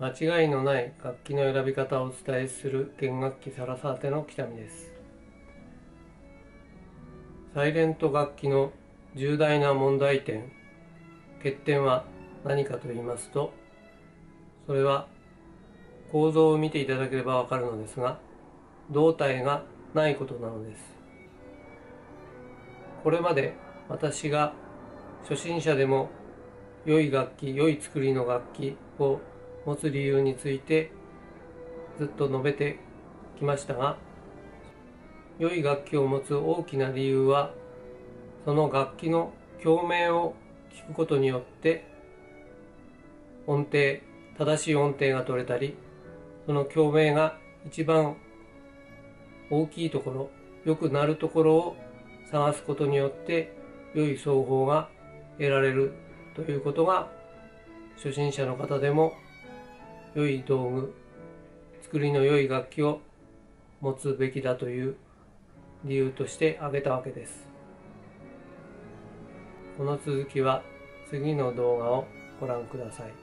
間違いのない楽器の選び方をお伝えする弦楽器サラサーテの北見です。サイレント楽器の重大な問題点、欠点は何かと言いますと、それは構造を見ていただければわかるのですが、胴体がないことなのです。これまで私が初心者でも良い楽器、良い作りの楽器を持つ理由についてずっと述べてきましたが、良い楽器を持つ大きな理由は、その楽器の共鳴を聞くことによって音程、正しい音程が取れたり、その共鳴が一番大きいところ、よくなるところを探すことによって良い奏法が得られるということが、初心者の方でも良い道具、作りの良い楽器を持つべきだという理由として挙げたわけです。この続きは次の動画をご覧ください。